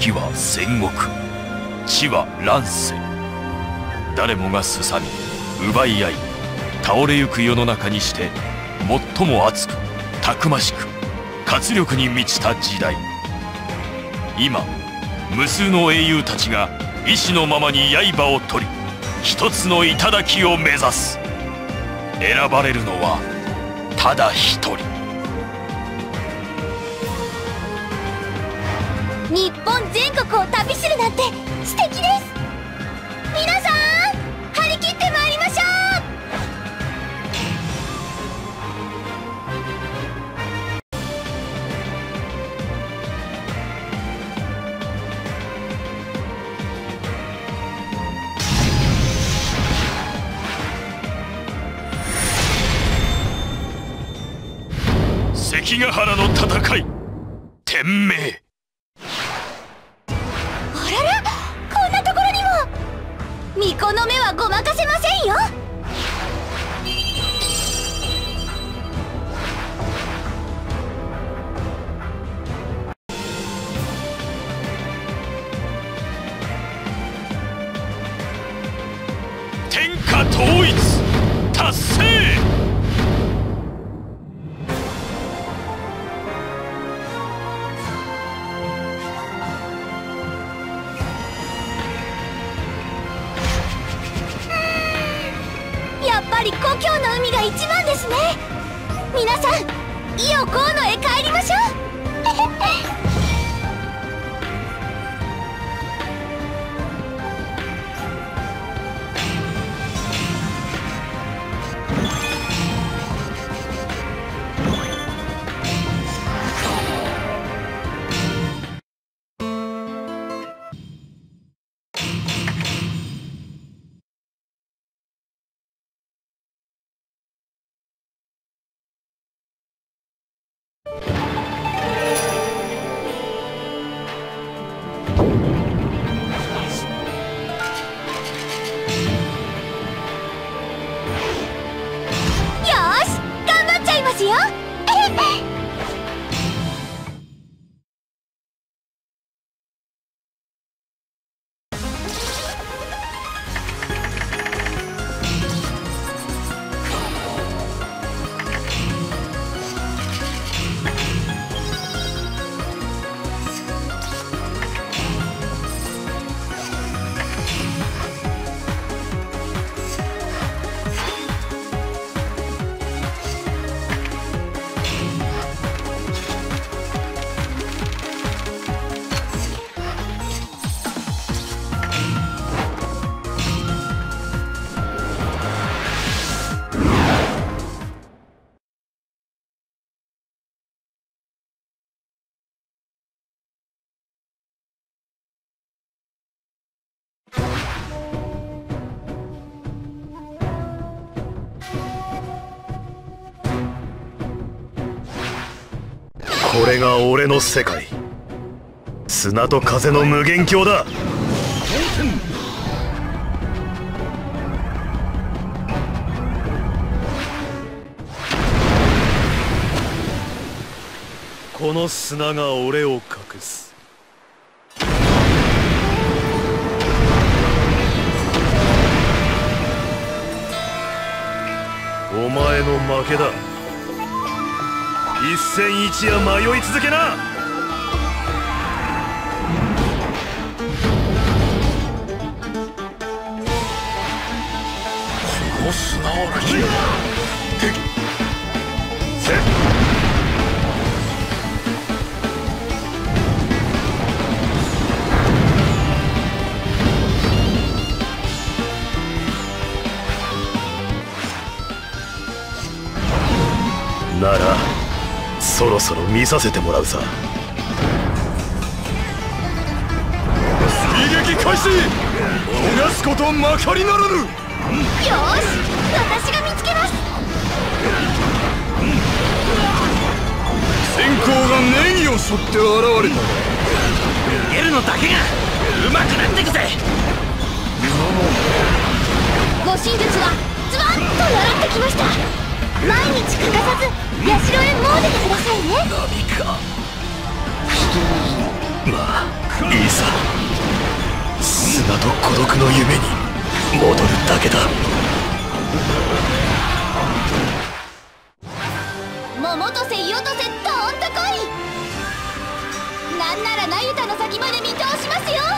時は戦国、地は乱世。誰もがすさみ奪い合い倒れゆく世の中にして、最も熱くたくましく活力に満ちた時代。今無数の英雄たちが意志のままに刃を取り、一つの頂を目指す。選ばれるのはただ一人。 日本全国を旅するなんて素敵です。皆さん張り切ってまいりましょ関ヶ原の戦い、天明。 あらら、こんなところにも。巫女の目はごまかせませんよ。 天下統一達成。 故郷の海が一番ですね。皆さん、伊予河野へ帰りましょう。 これが俺の世界。砂と風の無限鏡だ。この砂が俺を隠す。お前の負けだ。一戦一夜迷い続けな。この砂嵐せっならそろそろ見させてもらうさ。追撃開始。逃すことまかりならぬ。よし、私が見つけます。 先行がネギを背負って現れた。 逃げるのだけがうまくなってくぜ。 護身術はズバッと習ってきました。毎日欠かさず社へ詣でてくださいね。 ナビか。まあいざ砂と孤独の夢に戻るだけだ。 桃とせイオとせどんとこい。なんなら那由他の先まで見通しますよ。